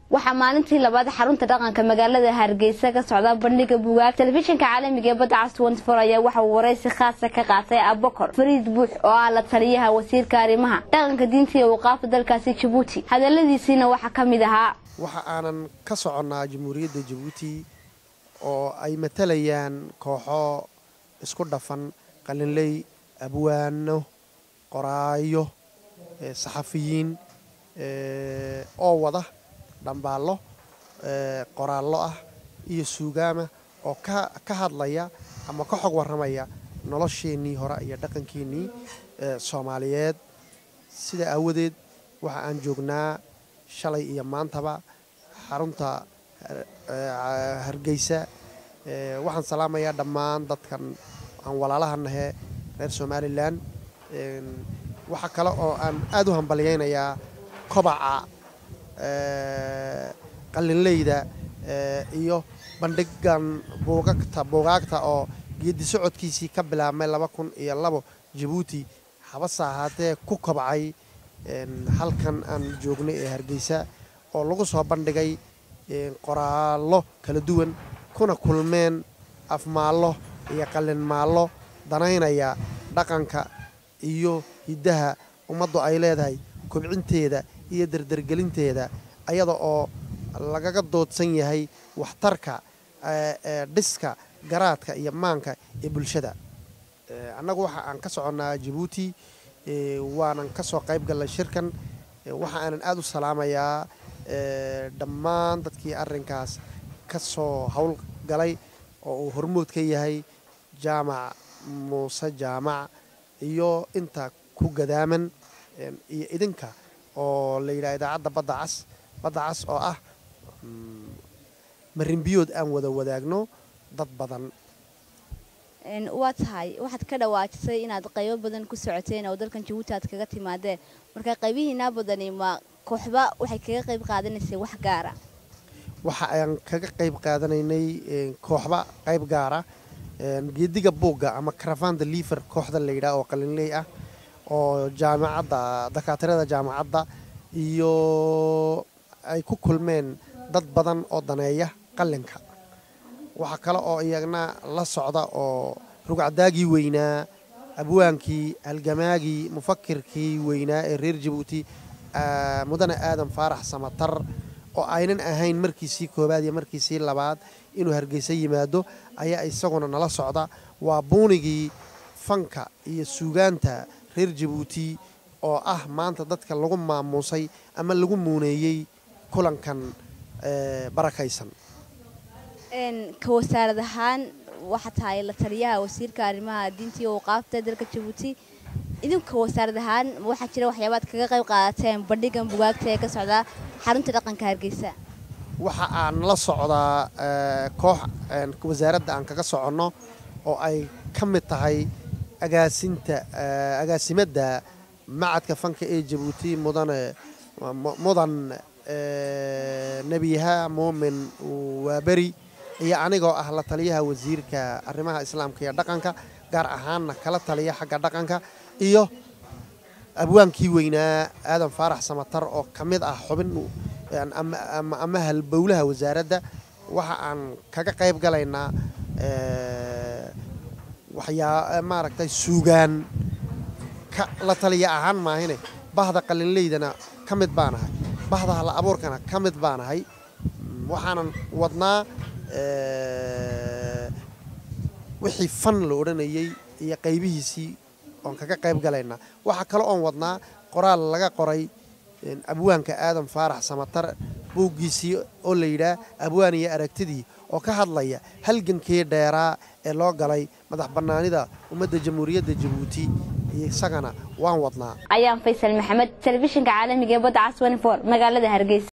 waxa maalintii labaad xarunta dhaqanka magaalada Hargeysa ka socda bandhiga buugaag telefishinka caalamiga ee badda cas 24 ayaa waxa uu wareysi khaas ah ka qaatay Abubakar Fariid Buux oo ah la taliyaha wasiirka arrimaha dhaqanka diinta iyo waqaafta dalkaasi Djibouti hadaladiisina waxa kamid ahaa waxa aanan ka soconaa Jamhuuriyadda Djibouti oo ay matalayaan kooxo isku dhafan qalinley abwaano qoraayo saxafiyiin oo wada dhambaalo qoraallo ah iyo suugaama oo ka hadlaya ama ka xog waramaya nolosheenii hore iyo dhaqankeennii Soomaaliyeed sida awadeed waxa aan joognaa shalay iyo maantaba xarunta Hargeysa waxaan salaamayaa dhammaan dadkan aan walaalahanahay reer Somaliland waxa kale oo aan aad u hambaliyaynayaa kobaca qalinleyda iyo bandhigan buugaagta oo geedi socodkiisii ka bilaabmay 2002 Djibouti habasa ahaatee ku kobcay halkan aan joognay ee Hargeysa oo lagu soo bandhigay qoraallo kala duwan kuna kulmeen afmaallo iyo qalinmaallo danaynaya dhaqanka iyo hidaha ummaddu ay leedahay kobcinteeda iyo dardargelinteeda ayada oo lagaga doodsan yahay waxtarka dhiska garaadka iyo maanka ee bulshada annagu waxa aan ka soconaa Djibouti waanan ka soo qayb galay shirkan waxa aanan aad u salaamayaa dhammaan dadkii arrinkaas ka soo hawl galay oo uu hormood ka yahay jaamac Muuse jaamac iyo inta ku gadaaman iyo idinka oo la yiraahdo idaacadda badda cas oo ah marinbiyood aan wada wadaagno dad badan waxaad ka dhawaajisay inaad qaybo badan ku socoteen oo dalkan Djibouti aad kaga timaadeen marka qaybihiina badani ma kooxba waxay kaga qayb qaadanaysay wax gaar ah waxa aan kaga qayb qaadanaynay kooxba qayb gaar ah geediga buugga ama caravan de liver kooxda la yiraahdo oo qalinley ah oo jaamacadda dakaatirada jaamacadda iyo ay ku kulmeen dad badan oo daneeya qalinka waxa kale oo iyagna la socda oo rugcadaagii weynaa abwaankii halgamaagii mufakkirkii weynaa ee reer Djibouti mudane aadan faarax samatar oo aynan ahayn markiisii koobaad iyo markiisii labaad inuu Hargeysa yimaado ayaa isaguna nala socda waa buunigii fanka iyo suugaanta reer Djibouti oo ah maanta dadka lagu maamuusay ama lagu muuneeyay kulankan barakaysan ka wasaaradahan waxa tahay la taliyaha wasiirka arrimaha diinta iyo waqaafta dalka Djibouti idinka wasaaradahan waxa jira waxyaabaad kaga qayb qaadateen bandhigan buugaagta ee ka socda xarunta dhaqanka Hargeysa waxa aan la socdaa koox wasaaradda aan kaga soconno oo ay ka mid tahay agaasimada macadka fanka ee Djibouti mudan nabiyaha muumin waabari iyo anigoo ah la taliyaha wasiirka arrimaha islaamka iyo dhaqanka gaar ahaanna kala taliya xagga dhaqanka iyo abwaankii weynaa aadan faarax samatar oo kamid ah xubin ama halbowlaha wasaaradda waxa aan kaga qayb galaynaa maaragtay suugaan la taliya ahaan maahine bahda qalinleydana ka mid baanahay bahda hal abuurkana ka mid baanahay waxaanan wadnaa wixii fan la odhanayay iyo qaybihiisii oon kaga qayb galaynaa waxa kale oon wadnaa qoraal laga qoray abwaanka aadan faarax samatar buuggiisii oo la yidhaah abwaan iyo aragtidii oo ka hadlaya halgankii dheeraa ee loo galay madax bannaanida ummadda Jamhuuriyadda Djibouti isagana waan wadnaa ayaan Faysal Maxamed telefishinka caalamiga ee badda cas 24 magaalada Hargeysa